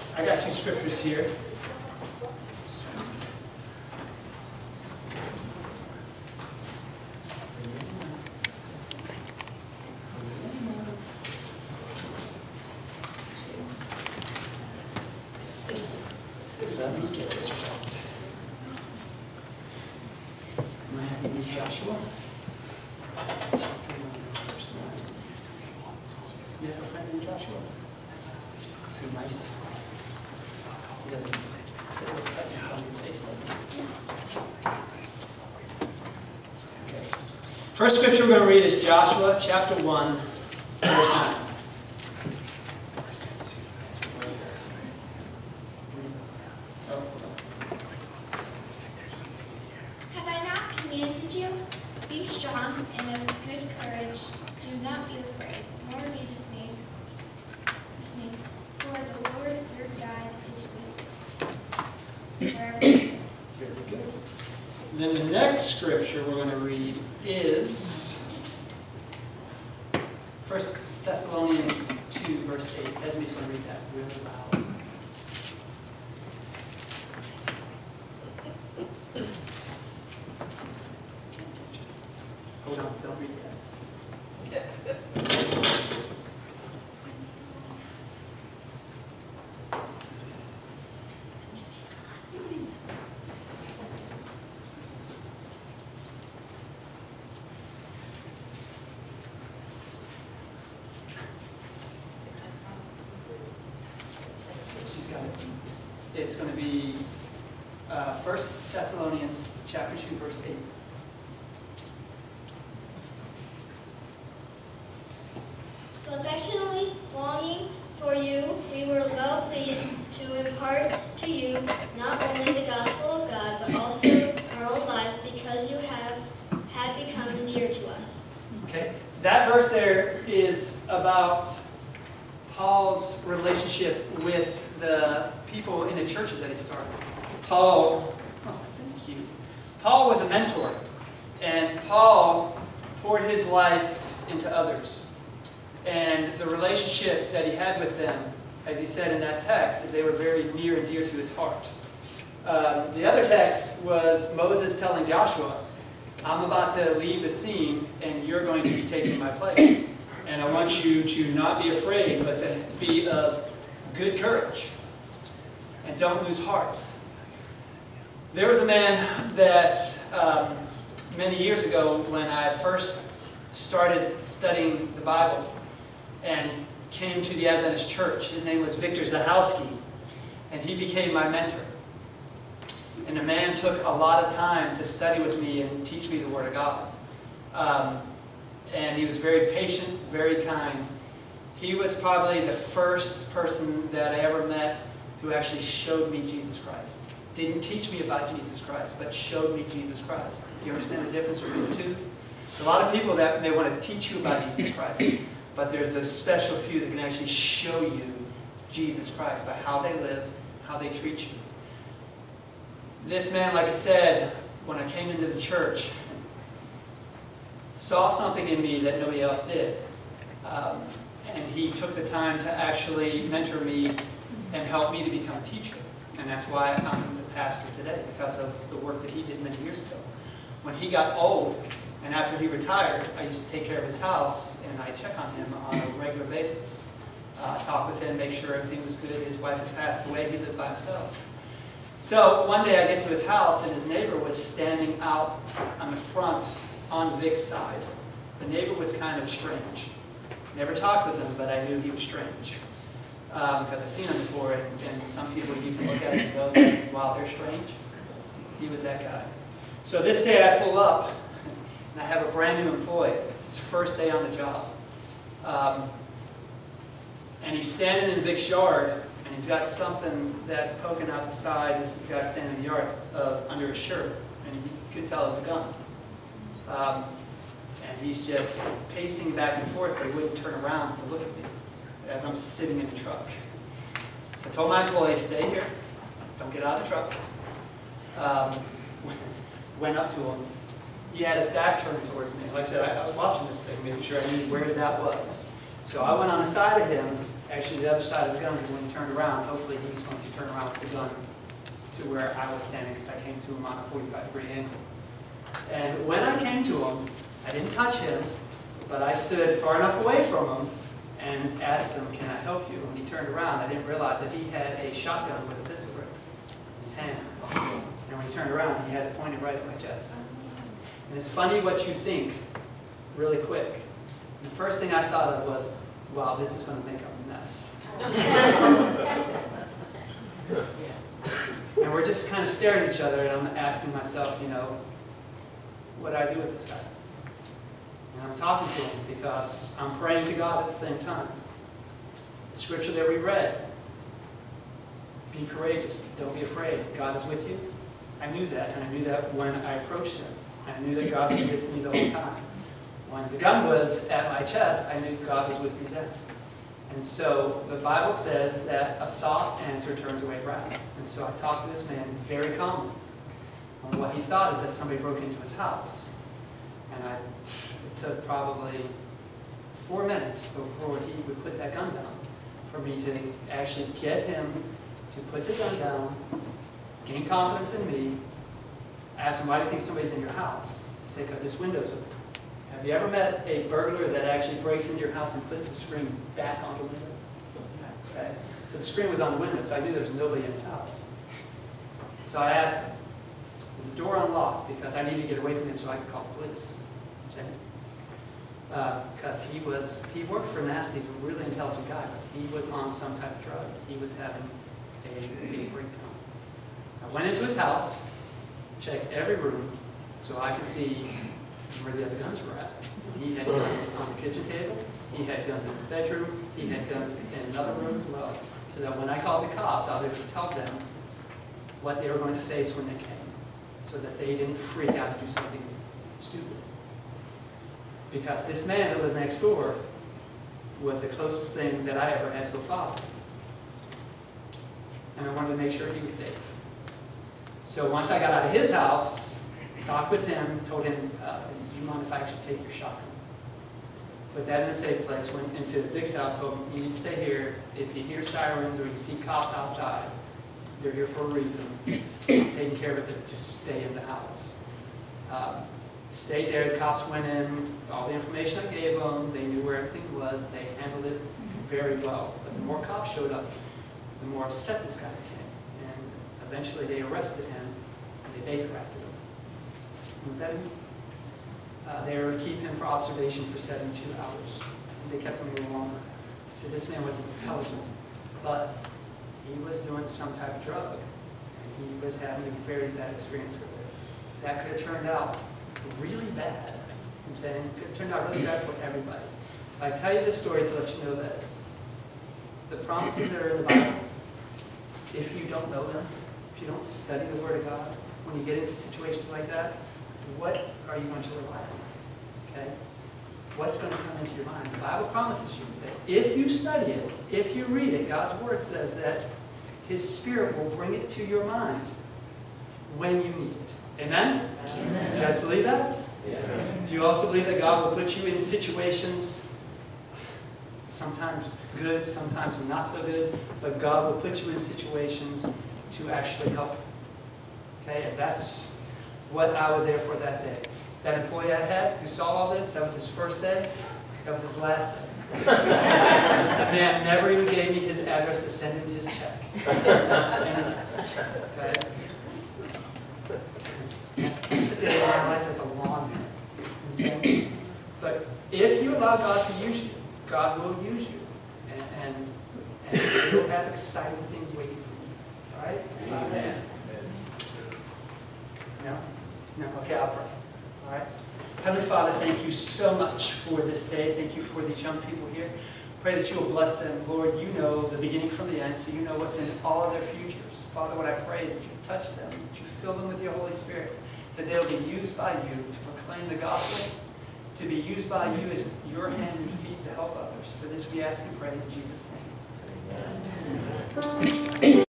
I got two scriptures here. Sweet. Let me get this right. I'm going to have you read Joshua. Verse 9. You have a friend named Joshua? So nice. He doesn't come in your face, doesn't he? Okay. First scripture we're going to read is Joshua chapter 1, verse 9. Have I not commanded you? Be strong and of good courage. Do not be afraid, nor be dismayed. For the Lord your God is with you. Very good. Then the next scripture we're going to read is 1 Thessalonians 2, verse 8. Esme's going to read that really loud. Hold on, don't read that. She's got it. It's going to be 1 Thessalonians chapter 2, verse 8. So affectionately longing for you, we were well pleased to impart to you not only the gospel of God, but also our own lives, because you had become dear to us. Okay, that verse there is about Paul's relationship with the people in the churches that he started. Paul was a mentor, and Paul poured his life into others. And the relationship that he had with them, as he said in that text, is they were very near and dear to his heart. The other text was Moses telling Joshua, I'm about to leave the scene, and you're going to be taking my place. And I want you to not be afraid, but to be of good courage. And don't lose heart. There was a man that many years ago, when I first started studying the Bible and came to the Adventist Church, his name was Victor Zahowski, and he became my mentor. And the man took a lot of time to study with me and teach me the Word of God. And he was very patient, very kind. He was probably the first person that I ever met who actually showed me Jesus Christ. Didn't teach me about Jesus Christ, but showed me Jesus Christ. Do you understand the difference between the two? There's a lot of people that may want to teach you about Jesus Christ, but there's a special few that can actually show you Jesus Christ by how they live, how they treat you. This man, like I said, when I came into the church, saw something in me that nobody else did. And he took the time to actually mentor me and help me to become a teacher. And that's why I'm the pastor today, because of the work that he did many years ago. When he got old, and after he retired, I used to take care of his house, and I check on him on a regular basis. Talk with him, make sure everything was good. His wife had passed away, he lived by himself. So one day I get to his house, and his neighbor was standing out on the front on Vic's side. The neighbor was kind of strange. Never talked with him, but I knew he was strange. Because I've seen him before, and some people you can look at it and go, wow, they're strange. He was that guy. So this day I pull up, and I have a brand new employee. It's his first day on the job. And he's standing in Vic's yard, and he's got something that's poking out the side. This is the guy standing in the yard under his shirt, and you could tell it's a gun. And he's just pacing back and forth, but he wouldn't turn around to look at me as I'm sitting in the truck. So I told my employee, stay here, don't get out of the truck. Went up to him. He had his back turned towards me. Like I said, I was watching this thing, making sure I knew where that was. So I went on the side of him, actually the other side of the gun, because when he turned around, hopefully he was going to turn around with the gun to where I was standing, because I came to him on a 45-degree angle. And when I came to him, I didn't touch him, but I stood far enough away from him and asked him, "Can I help you?" When he turned around, I didn't realize that he had a shotgun with a pistol grip in his hand. And when he turned around, he had it pointed right at my chest. And it's funny what you think really quick. The first thing I thought of was, wow, this is going to make a mess. And we're just kind of staring at each other, and I'm asking myself, you know, what do I do with this guy? And I'm talking to him because I'm praying to God at the same time. The scripture that we read, be courageous, don't be afraid, God is with you. I knew that, and I knew that when I approached him. I knew that God was with me the whole time. When the gun was at my chest, I knew God was with me then. And so the Bible says that a soft answer turns away wrath. And so I talked to this man very calmly. And what he thought is that somebody broke into his house. And it took probably 4 minutes before he would put that gun down for me to actually get him to put the gun down, gain confidence in me, ask him, "Why do you think somebody's in your house?" He said, "Because this window's open." Have you ever met a burglar that actually breaks into your house and puts the screen back on the window? Okay. So the screen was on the window, so I knew there was nobody in his house. So I asked him, "Is the door unlocked?" Because I needed to get away from him so I could call the police. Because he worked for NASA. He's a really intelligent guy, but he was on some type of drug. He was having a big breakdown. I went into his house, checked every room so I could see where the other guns were at. He had guns on the kitchen table, he had guns in his bedroom, he had guns in another room as well. So that when I called the cops, I was able to tell them what they were going to face when they came, so that they didn't freak out and do something stupid. Because this man that lived next door was the closest thing that I ever had to a father. And I wanted to make sure he was safe. So once I got out of his house, talked with him, told him, "Do you mind if I actually take your shotgun?" Put that in a safe place, went into Dick's house, told him, "You need to stay here. If you hear sirens or you see cops outside, they're here for a reason. I'm taking care of it, but just stay in the house." Stayed there, the cops went in, all the information I gave them, they knew where everything was, they handled it very well. But the more cops showed up, the more upset this guy became. And eventually they arrested him, and they Baker-acted him. You know what that means? They were to keep him for observation for 72 hours. I think they kept him a little longer. So this man was intelligent, but he was doing some type of drug, and he was having a very bad experience with it. That could have turned out really bad. I'm saying it could have turned out really bad for everybody. I tell you this story to let you know that the promises that are in the Bible, if you don't know them, if you don't study the Word of God, when you get into situations like that, what are you going to rely on? Okay? What's going to come into your mind? The Bible promises you that if you study it, if you read it, God's Word says that His Spirit will bring it to your mind when you need it. Amen? Amen. You guys believe that? Yeah. Do you also believe that God will put you in situations, sometimes good, sometimes not so good, but God will put you in situations to actually help? Okay, and that's what I was there for that day. That employee I had who saw all this, that was his first day, that was his last day. The man never even gave me his address to send him his check. Okay? It's a day in my life as a lawman. Okay? But if you allow God to use you, God will use you. And you'll have exciting things waiting for you. All right? Amen. No? No? Okay, I'll pray. All right? Heavenly Father, thank you so much for this day. Thank you for these young people here. Pray that you will bless them. Lord, you know the beginning from the end, so you know what's in all of their futures. Father, what I pray is that you touch them, that you fill them with your Holy Spirit, that they'll be used by you to proclaim the gospel, to be used by you as your hands and feet to help others. For this we ask and pray in Jesus' name. Amen.